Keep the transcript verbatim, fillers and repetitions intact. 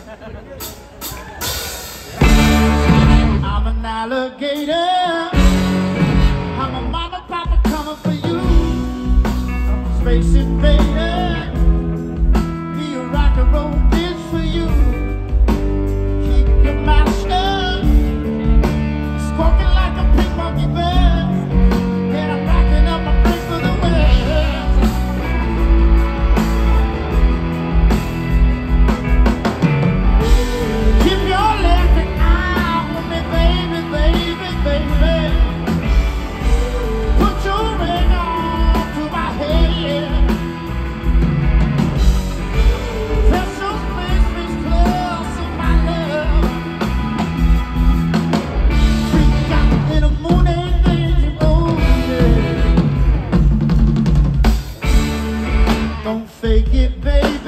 I'm an alligator. I'm a mama papa coming for you. I'm a space invader. Be a rock and roll bitch for you. Keep your mouth shut. Squawking like a pink monkey bear. And I'm rocking up my brain for the world. Keep your laughing eye on me, baby, baby, baby. Put your ring on to my head. Press your face, face close to my love. Freak out in the moon and danger moon. Don't fake it, baby.